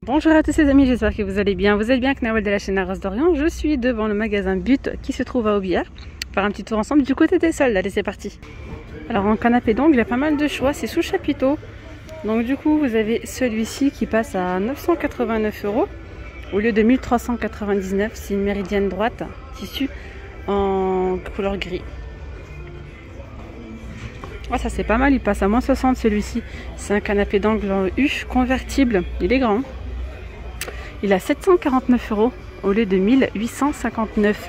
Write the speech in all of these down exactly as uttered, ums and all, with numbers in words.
Bonjour à tous les amis, j'espère que vous allez bien. Vous êtes bien avec Nawel de la chaîne Rose d'Orient. Je suis devant le magasin But qui se trouve à Aubière. On va faire un petit tour ensemble du côté des soldes. Allez, c'est parti. Alors en canapé d'ongles, il y a pas mal de choix, c'est sous chapiteau. Donc du coup, vous avez celui-ci qui passe à neuf cent quatre-vingt-neuf euros au lieu de mille trois cent quatre-vingt-dix-neuf. C'est une méridienne droite, tissu en couleur gris. Oh, ça c'est pas mal, il passe à moins soixante celui-ci. C'est un canapé d'angle en U convertible, il est grand. Il a sept cent quarante-neuf euros au lieu de mille huit cent cinquante-neuf.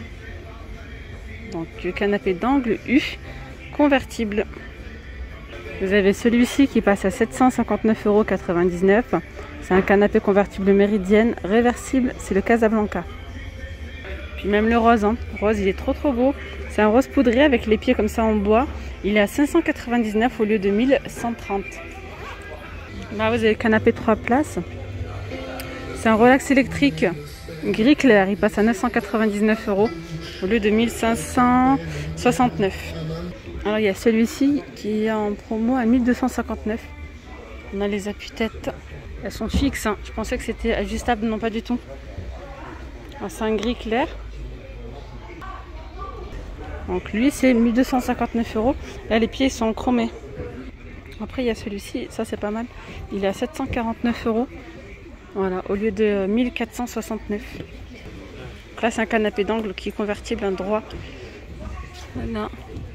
Donc le canapé d'angle U convertible. Vous avez celui-ci qui passe à sept cent cinquante-neuf euros quatre-vingt-dix-neuf. C'est un canapé convertible méridienne réversible, c'est le Casablanca. Puis même le rose, hein. Rose, il est trop trop beau. C'est un rose poudré avec les pieds comme ça en bois. Il est à cinq cent quatre-vingt-dix-neuf au lieu de mille cent trente. Là, vous avez le canapé trois places. C'est un relax électrique gris clair. Il passe à neuf cent quatre-vingt-dix-neuf euros au lieu de mille cinq cent soixante-neuf. Alors, il y a celui-ci qui est en promo à mille deux cent cinquante-neuf. On a les appuis-têtes. Elles sont fixes, hein. Je pensais que c'était ajustable. Non, pas du tout. C'est un gris clair. Donc lui c'est mille deux cent cinquante-neuf euros. Là les pieds sont chromés. Après il y a celui-ci, ça c'est pas mal. Il est à sept cent quarante-neuf euros. Voilà, au lieu de mille quatre cent soixante-neuf. Donc là c'est un canapé d'angle qui est convertible en droit. Voilà.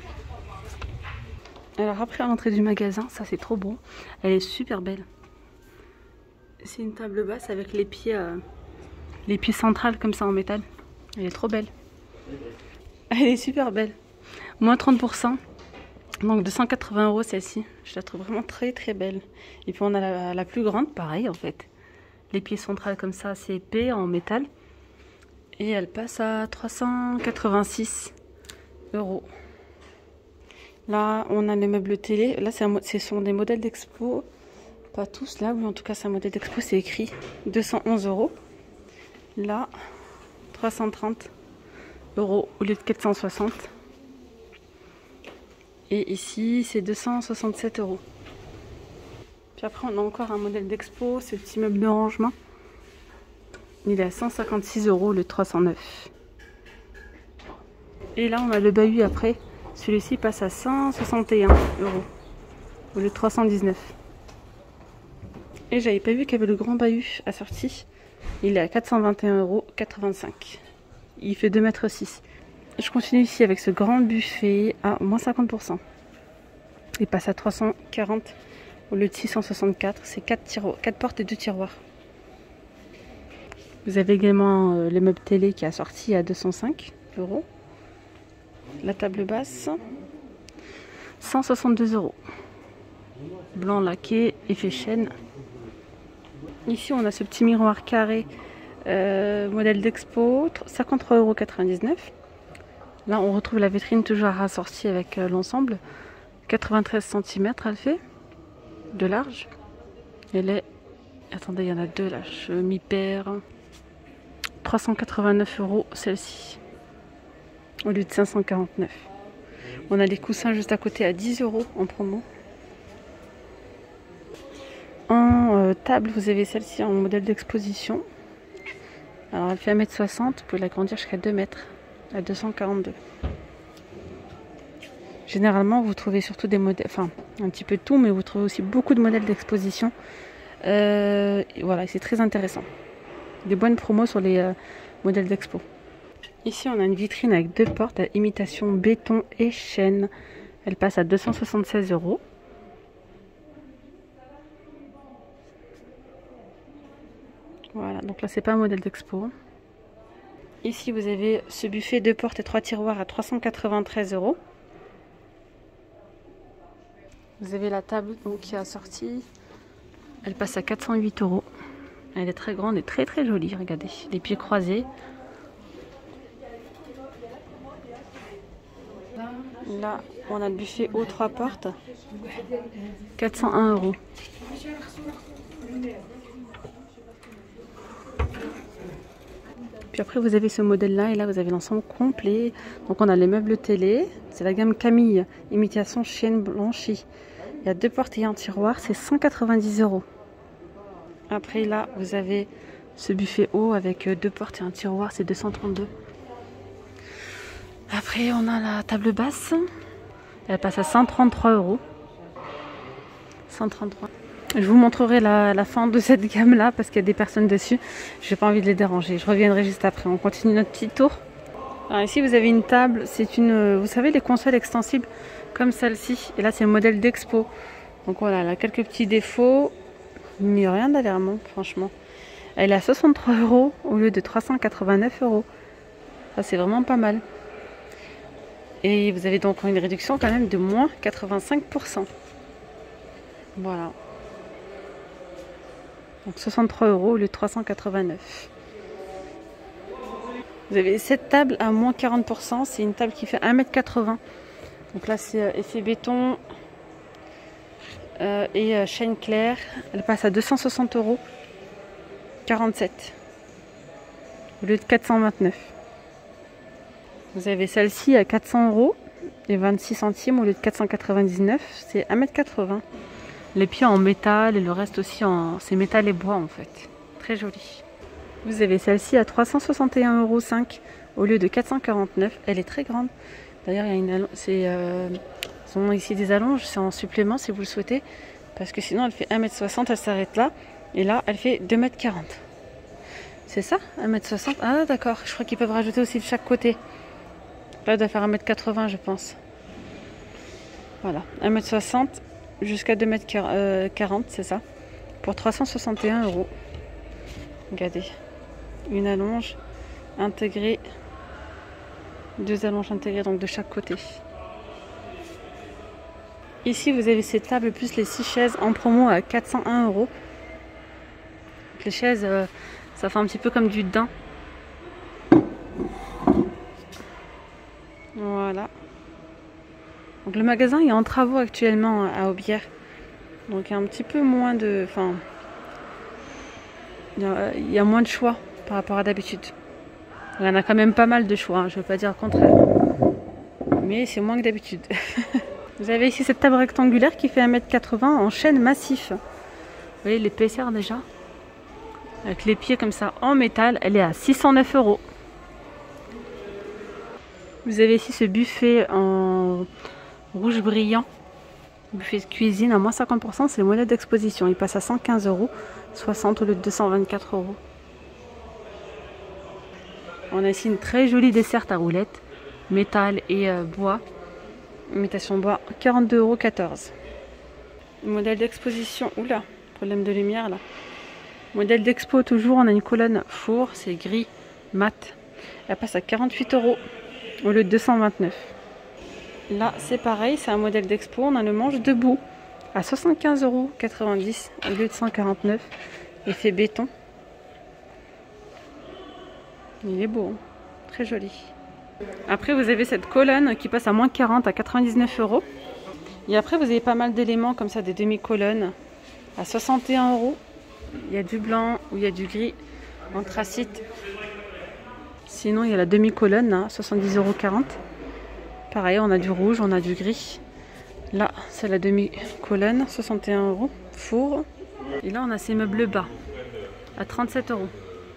Alors après à l'entrée du magasin, ça c'est trop beau. Elle est super belle. C'est une table basse avec les pieds, euh, les pieds centrales comme ça en métal. Elle est trop belle. Elle est super belle. Moins trente pour cent. Donc deux cent quatre-vingts euros celle-ci. Je la trouve vraiment très très belle. Et puis on a la, la plus grande, pareil en fait. Les pieds centrales comme ça, c'est épais en métal. Et elle passe à trois cent quatre-vingt-six euros. Là, on a les meubles télé. Là, ce sont des modèles d'expo. Pas tous là, oui en tout cas c'est un modèle d'expo, c'est écrit deux cent onze euros. Là, trois cent trente euros au lieu de quatre cent soixante. Et ici c'est deux cent soixante-sept euros. Puis après on a encore un modèle d'expo, ce petit meuble de rangement. Il est à cent cinquante-six euros le trois cent neuf. Et là on a le bahut après. Celui-ci passe à cent soixante et un euros au lieu de trois cent dix-neuf. Et j'avais pas vu qu'il y avait le grand bahut assorti. Il est à quatre cent vingt et un euros quatre-vingt-cinq. Il fait deux mètres six. Je continue ici avec ce grand buffet à moins cinquante pour cent. Il passe à trois cent quarante au lieu de six cent soixante-quatre. C'est quatre portes et deux tiroirs. Vous avez également euh, les meubles télé qui est assorti à deux cent cinq euros. La table basse, cent soixante-deux euros. Blanc laqué, effet chêne. Ici on a ce petit miroir carré. Euh, modèle d'expo, cinquante-trois euros quatre-vingt-dix-neuf. Là on retrouve la vitrine toujours assortie avec euh, l'ensemble. quatre-vingt-treize centimètres elle fait de large. Elle est, attendez il y en a deux là, je m'y perds. trois cent quatre-vingt-neuf euros celle-ci au lieu de cinq cent quarante-neuf. On a les coussins juste à côté à dix euros en promo. En euh, table vous avez celle-ci en modèle d'exposition. Alors elle fait un mètre soixante, vous pouvez l'agrandir jusqu'à deux mètres, à deux cent quarante-deux. Généralement vous trouvez surtout des modèles, enfin un petit peu de tout, mais vous trouvez aussi beaucoup de modèles d'exposition. Euh, voilà, c'est très intéressant. Des bonnes promos sur les euh, modèles d'expo. Ici on a une vitrine avec deux portes à imitation béton et chêne. Elle passe à deux cent soixante-seize euros. Voilà, donc là c'est pas un modèle d'expo. Ici vous avez ce buffet deux portes et trois tiroirs à trois cent quatre-vingt-treize euros. Vous avez la table donc, qui est assortie. Elle passe à quatre cent huit euros. Elle est très grande et très très jolie, regardez. Les pieds croisés. Là on a le buffet haut trois portes. quatre cent un euros. Puis après vous avez ce modèle là et là vous avez l'ensemble complet. Donc on a les meubles télé, c'est la gamme Camille, imitation chêne blanchi. Il y a deux portes et un tiroir, c'est cent quatre-vingt-dix euros. Après là, vous avez ce buffet haut avec deux portes et un tiroir, c'est deux cent trente-deux. Après, on a la table basse. Elle passe à cent trente-trois euros. cent trente-trois. Je vous montrerai la, la fin de cette gamme là parce qu'il y a des personnes dessus. Je n'ai pas envie de les déranger. Je reviendrai juste après. On continue notre petit tour. Alors ici, vous avez une table. C'est une, vous savez, les consoles extensibles comme celle-ci. Et là, c'est le modèle d'Expo. Donc voilà, elle a quelques petits défauts. Mais rien d'alarmant, franchement. Elle est à soixante-trois euros au lieu de trois cent quatre-vingt-neuf euros. Ça, c'est vraiment pas mal. Et vous avez donc une réduction quand même de moins quatre-vingt-cinq pour cent. Voilà. Donc soixante-trois euros au lieu de trois cent quatre-vingt-neuf. Vous avez cette table à moins quarante pour cent. C'est une table qui fait un mètre quatre-vingts. Donc là, c'est effet béton euh, et euh, chaîne claire. Elle passe à deux cent soixante euros. quarante-sept. Au lieu de quatre cent vingt-neuf. Vous avez celle-ci à quatre cents euros et vingt-six centimes au lieu de quatre cent quatre-vingt-dix-neuf. C'est un mètre quatre-vingts. Les pieds en métal et le reste aussi en... c'est métal et bois en fait. Très joli. Vous avez celle-ci à trois cent soixante et un euros cinq au lieu de quatre cent quarante-neuf. Elle est très grande. D'ailleurs, il y a une allonge. C'est, euh... Ils ont ici des allonges. C'est en supplément si vous le souhaitez. Parce que sinon, elle fait un mètre soixante. Elle s'arrête là. Et là, elle fait deux mètres quarante. C'est ça, un mètre soixante. Ah d'accord. Je crois qu'ils peuvent rajouter aussi de chaque côté. Là, elle doit faire un mètre quatre-vingts, je pense. Voilà, un mètre soixante jusqu'à deux mètres quarante, c'est ça. Pour trois cent soixante et un euros. Regardez. Une allonge intégrée. Deux allonges intégrées, donc de chaque côté. Ici, vous avez ces tables plus les six chaises en promo à quatre cent un euros. Les chaises, euh, ça fait un petit peu comme du daim. Voilà. Donc le magasin est en travaux actuellement à Aubière. Donc il y a un petit peu moins de... Enfin... Il y a, il y a moins de choix par rapport à d'habitude. Il y en a quand même pas mal de choix, hein, je ne veux pas dire le contraire. Mais c'est moins que d'habitude. Vous avez ici cette table rectangulaire qui fait un mètre quatre-vingts en chêne massif. Vous voyez l'épaisseur déjà. Avec les pieds comme ça en métal, elle est à six cent neuf euros. Vous avez ici ce buffet en rouge brillant, buffet de cuisine à moins cinquante pour cent, c'est le modèle d'exposition. Il passe à cent quinze euros, soixante au lieu de deux cent vingt-quatre euros. On a ici une très jolie desserte à roulettes, métal et euh, bois, imitation bois, quarante-deux euros quatorze. Modèle d'exposition, oula, problème de lumière là. Modèle d'expo toujours, on a une colonne four, c'est gris, mat. Elle passe à quarante-huit euros au lieu de deux cent vingt-neuf. Là, c'est pareil, c'est un modèle d'expo, on a le manche debout à soixante-quinze euros quatre-vingt-dix au lieu de cent quarante-neuf. Effet béton. Il est beau, hein, très joli. Après, vous avez cette colonne qui passe à moins quarante à quatre-vingt-dix-neuf euros. Et après, vous avez pas mal d'éléments comme ça, des demi-colonnes à soixante et un euros. Il y a du blanc ou il y a du gris anthracite. Sinon, il y a la demi-colonne, hein, soixante-dix euros quarante. Pareil, on a du rouge, on a du gris. Là, c'est la demi-colonne, soixante et un euros. Four. Et là, on a ces meubles bas à trente-sept euros.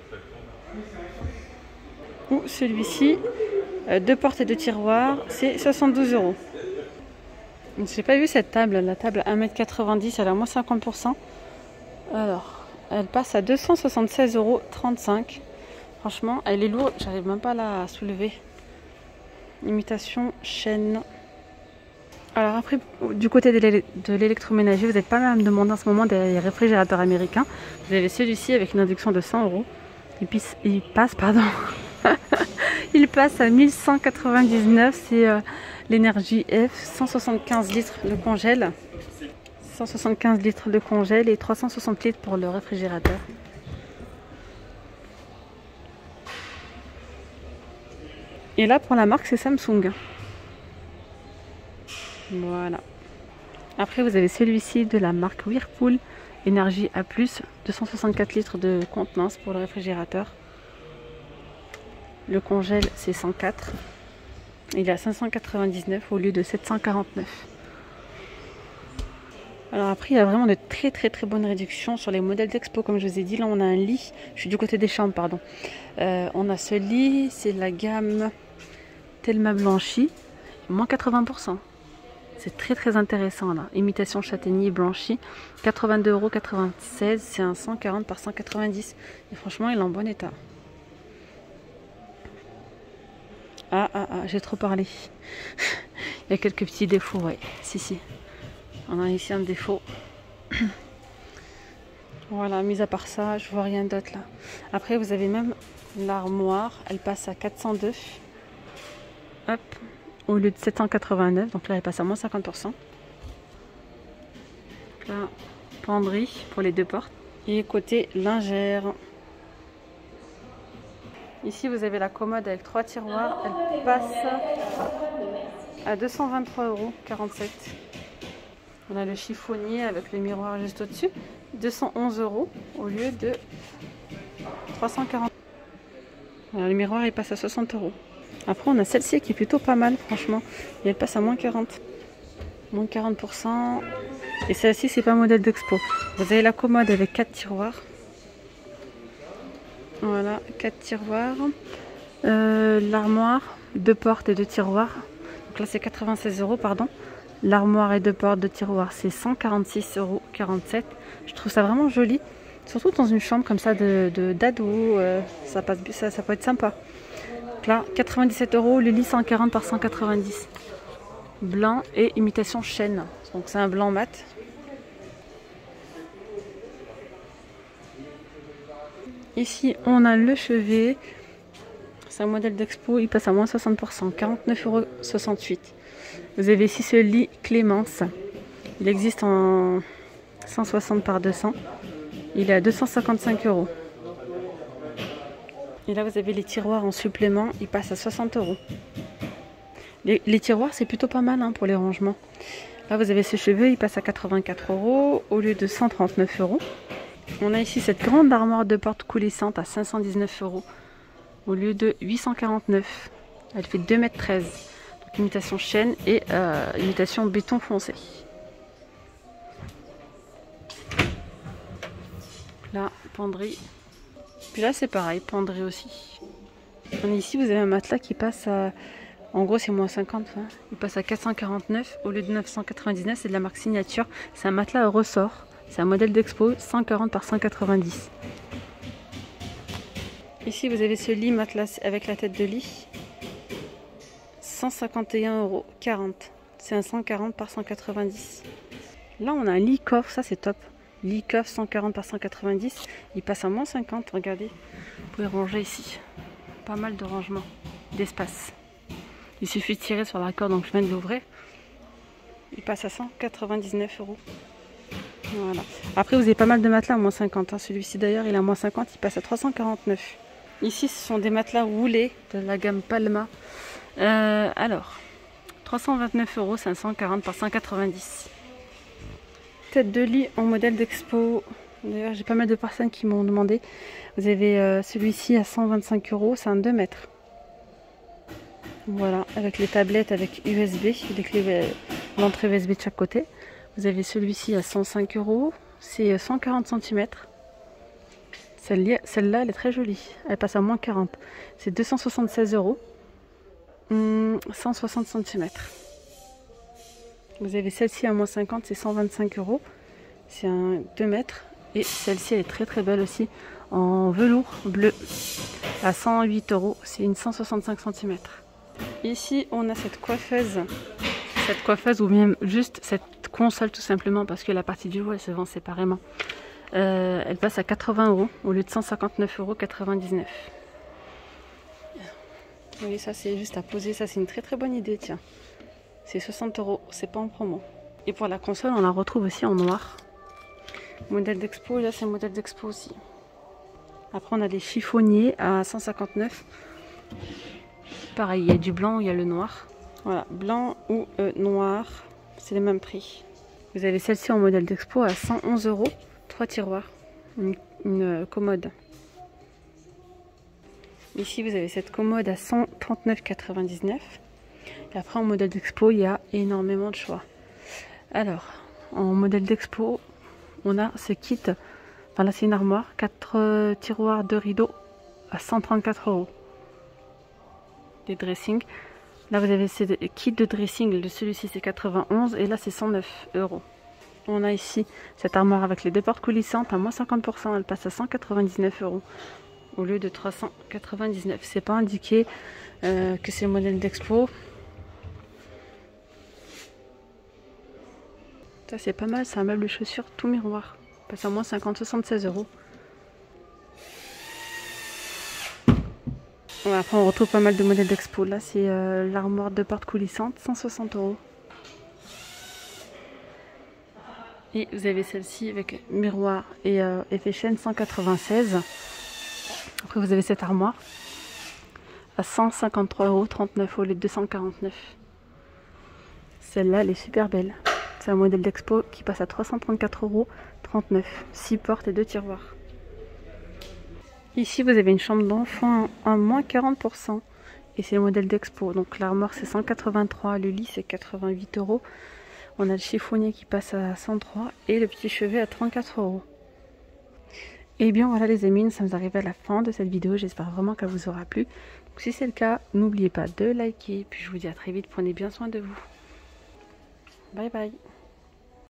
Ou celui-ci, euh, deux portes et deux tiroirs, c'est soixante-douze euros. Je n'ai pas vu cette table, la table un mètre quatre-vingt-dix, elle a moins cinquante pour cent. Alors, elle passe à deux cent soixante-seize euros trente-cinq. Franchement, elle est lourde, j'arrive même pas à la soulever. Imitation chaîne. Alors après, du côté de l'électroménager, vous n'êtes pas mal à me demander en ce moment des réfrigérateurs américains. Vous avez celui-ci avec une induction de cent euros. Et puis il passe, pardon, il passe à mille cent quatre-vingt-dix-neuf. C'est euh, l'énergie F, cent soixante-quinze litres de congèle. cent soixante-quinze litres de congèle et trois cent soixante litres pour le réfrigérateur. Et là, pour la marque, c'est Samsung. Voilà. Après, vous avez celui-ci de la marque Whirlpool, énergie A plus, deux cent soixante-quatre litres de contenance pour le réfrigérateur. Le congèle, c'est cent quatre. Il est à cinq cent quatre-vingt-dix-neuf au lieu de sept cent quarante-neuf. Alors après, il y a vraiment de très très très bonnes réductions sur les modèles d'expo. Comme je vous ai dit, là on a un lit. Je suis du côté des chambres, pardon. Euh, on a ce lit, c'est la gamme Telma blanchi, moins quatre-vingts pour cent. C'est très très intéressant là. Imitation châtaignier blanchi, quatre-vingt-deux euros quatre-vingt-seize. C'est un cent quarante par cent quatre-vingt-dix. Et franchement, il est en bon état. Ah ah ah, j'ai trop parlé. Il y a quelques petits défauts, ouais. Si si. On a ici un défaut. Voilà, mis à part ça, je vois rien d'autre là. Après, vous avez même l'armoire. Elle passe à quatre cent deux. Hop. Au lieu de sept cent quatre-vingt-neuf. Donc là, elle passe à moins cinquante pour cent. Donc là, penderie pour les deux portes. Et côté lingère. Ici, vous avez la commode avec trois tiroirs. Elle passe à deux cent vingt-trois euros quarante-sept. On a le chiffonnier avec le miroir juste au-dessus, deux cent onze euros au lieu de trois cent quarante. Voilà, le miroir il passe à soixante euros. Après on a celle-ci qui est plutôt pas mal franchement, et elle passe à moins quarante. Moins quarante pour cent. Et celle-ci c'est pas un modèle d'expo. Vous avez la commode avec quatre tiroirs. Voilà, quatre tiroirs. Euh, L'armoire, deux portes et deux tiroirs. Donc là c'est quatre-vingt-seize euros, pardon. L'armoire et deux portes de tiroir, c'est cent quarante-six euros quarante-sept. Je trouve ça vraiment joli. Surtout dans une chambre comme ça de, de d'ado. Euh, ça, passe, ça, ça peut être sympa. Donc là, quatre-vingt-dix-sept euros. Le lit cent quarante par cent quatre-vingt-dix. Blanc et imitation chêne. Donc c'est un blanc mat. Ici, on a le chevet. C'est un modèle d'expo. Il passe à moins soixante pour cent. quarante-neuf euros soixante-huit. Vous avez ici ce lit Clémence. Il existe en cent soixante par deux cents. Il est à deux cent cinquante-cinq euros. Et là, vous avez les tiroirs en supplément. Il passe à soixante euros. Les, les tiroirs, c'est plutôt pas mal hein, pour les rangements. Là, vous avez ce cheveu. Il passe à quatre-vingt-quatre euros au lieu de cent trente-neuf euros. On a ici cette grande armoire de porte coulissante à cinq cent dix-neuf euros au lieu de huit cent quarante-neuf. Elle fait deux mètres treize. Imitation chêne et euh, imitation béton foncé. Là, penderie. Puis là, c'est pareil, penderie aussi. Et ici, vous avez un matelas qui passe à... En gros, c'est moins cinquante. Hein. Il passe à quatre cent quarante-neuf au lieu de neuf cent quatre-vingt-dix-neuf. C'est de la marque Signature. C'est un matelas à ressort. C'est un modèle d'expo, cent quarante par cent quatre-vingt-dix. Ici, vous avez ce lit matelas avec la tête de lit. cent cinquante et un euros quarante. C'est un cent quarante par cent quatre-vingt-dix. Là, on a un lit coffre, ça c'est top. Lit coffre cent quarante par cent quatre-vingt-dix. Il passe à moins cinquante, regardez. Vous pouvez ranger ici. Pas mal de rangement, d'espace. Il suffit de tirer sur la corde, donc je viens de l'ouvrir. Il passe à cent quatre-vingt-dix-neuf euros. Voilà. Après, vous avez pas mal de matelas à moins cinquante. Hein. Celui-ci d'ailleurs, il est à moins cinquante, il passe à trois cent quarante-neuf. Ici, ce sont des matelas roulés de la gamme Palma. Euh, alors, trois cent vingt-neuf euros, cinq cent quarante par cent quatre-vingt-dix. Tête de lit en modèle d'expo. D'ailleurs, j'ai pas mal de personnes qui m'ont demandé. Vous avez euh, celui-ci à cent vingt-cinq euros, c'est un deux mètres. Voilà, avec les tablettes avec U S B, les clés, l'entrée U S B de chaque côté. Vous avez celui-ci à cent cinq euros, c'est cent quarante centimètres. Celle-là, celle-là, elle est très jolie. Elle passe à moins quarante. C'est deux cent soixante-seize euros. Hum, cent soixante centimètres. Vous avez celle-ci à moins cinquante, c'est cent vingt-cinq euros. C'est un deux mètres. Et celle-ci, elle est très très belle aussi. En velours bleu. À cent huit euros. C'est une cent soixante-cinq centimètres. Ici, on a cette coiffeuse. Cette coiffeuse ou même juste cette console tout simplement. Parce que la partie du haut, elle se vend séparément. Euh, elle passe à quatre-vingts euros au lieu de cent cinquante-neuf euros quatre-vingt-dix-neuf. Oui, ça c'est juste à poser, ça c'est une très très bonne idée, tiens. C'est soixante euros, c'est pas en promo. Et pour la console, on la retrouve aussi en noir. Modèle d'expo, là c'est un modèle d'expo aussi. Après on a des chiffonniers à cent cinquante-neuf. Pareil, il y a du blanc, il y a le noir. Voilà, blanc ou euh, noir, c'est le même prix. Vous avez celle-ci en modèle d'expo à cent onze euros. Trois tiroirs, une, une commode. Ici, vous avez cette commode à cent trente-neuf quatre-vingt-dix-neuf. Et après, en modèle d'expo, il y a énormément de choix. Alors, en modèle d'expo, on a ce kit. Enfin là c'est une armoire, quatre tiroirs de rideaux à cent trente-quatre euros. Des dressings. Là vous avez ce kit de dressing, de celui-ci c'est quatre-vingt-onze et là c'est cent neuf euros. On a ici cette armoire avec les deux portes coulissantes à moins cinquante pour cent, elle passe à cent quatre-vingt-dix-neuf euros au lieu de trois cent quatre-vingt-dix-neuf. C'est pas indiqué euh, que c'est le modèle d'expo. Ça c'est pas mal, c'est un meuble de chaussures tout miroir. Il passe à moins cinquante, soixante-seize euros. Ouais, après on retrouve pas mal de modèles d'expo. Là c'est euh, l'armoire de porte coulissante, cent soixante euros. Et vous avez celle-ci avec miroir et euh, effet chaîne, cent quatre-vingt-seize. Après vous avez cette armoire à cent cinquante-trois euros trente-neuf au lieu de deux cent quarante-neuf. Celle-là elle est super belle. C'est un modèle d'expo qui passe à trois cent trente-quatre euros trente-neuf. six portes et deux tiroirs. Ici vous avez une chambre d'enfant à moins quarante pour cent. Et c'est le modèle d'expo. Donc l'armoire c'est cent quatre-vingt-trois, le lit c'est quatre-vingt-huit euros. On a le chiffonnier qui passe à cent trois et le petit chevet à trente-quatre euros. Et bien voilà les amis, nous sommes arrivés à la fin de cette vidéo. J'espère vraiment qu'elle vous aura plu. Donc, si c'est le cas, n'oubliez pas de liker. Puis je vous dis à très vite, prenez bien soin de vous. Bye bye.